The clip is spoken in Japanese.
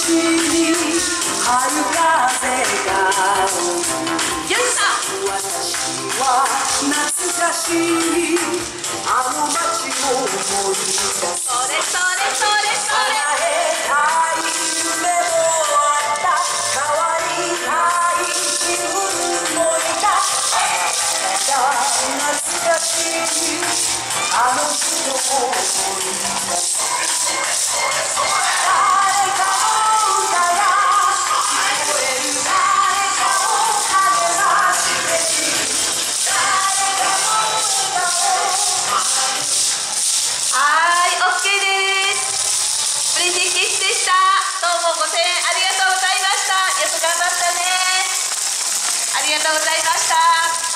に春風がよいしょ。 私は懐かしいあの街を思い出す。 それそれそれそれ。 叶えたい夢もあった、変わりたい自分もいた。懐かしいあの人を思い出す。誰かの歌が聞こえる、誰かを励まして誰かの歌を。 はい、OK です。プリンセスキッスでした。どうもご声援ありがとうございました。よく頑張ったね。ありがとうございました。